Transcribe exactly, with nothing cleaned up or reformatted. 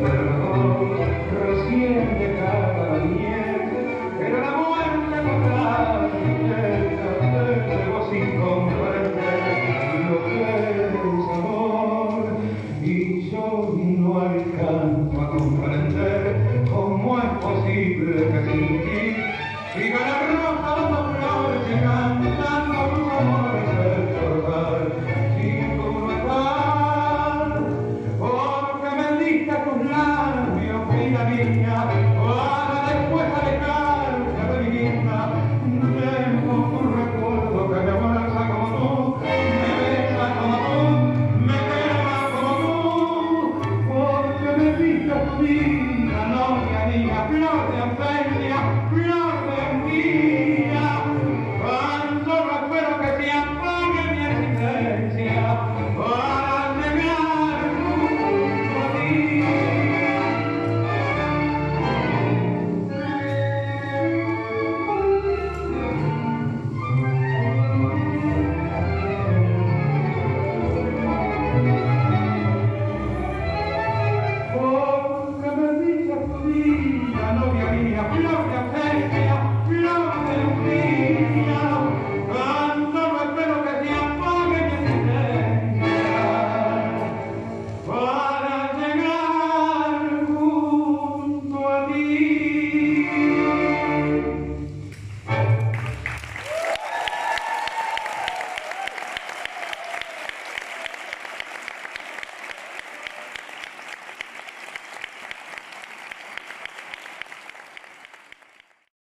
recuerdo recién dejada miel, pero la muerte total te llevó sin comprender lo que es amor, y yo no alcanzo a comprender cómo es posible que sin ti siga la rosa de los flores que cantando tus amores de torgar sin tu no estar, porque me diste tus labios, vida mía, para después alejarte de mi vista. Dejo tu recuerdo que me abraza como tú, me besa como tú, me quema como tú, porque me diste tu vida, novia mía, flor de Ofelia, flor